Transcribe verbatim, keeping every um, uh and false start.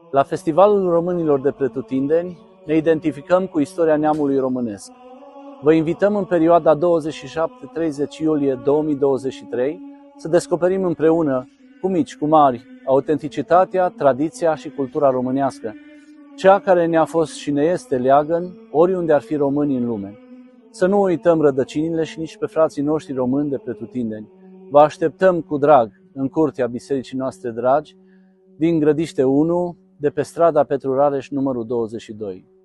La Festivalul Românilor de Pretutindeni ne identificăm cu istoria neamului românesc. Vă invităm în perioada douăzeci și șapte treizeci iulie două mii douăzeci și trei să descoperim împreună, cu mici, cu mari, autenticitatea, tradiția și cultura românească, cea care ne-a fost și ne este leagăn oriunde ar fi românii în lume. Să nu uităm rădăcinile și nici pe frații noștri români de pretutindeni. Vă așteptăm cu drag în curtea bisericii noastre dragi, din Grădiște unu, de pe strada Petru Rareș numărul douăzeci și doi.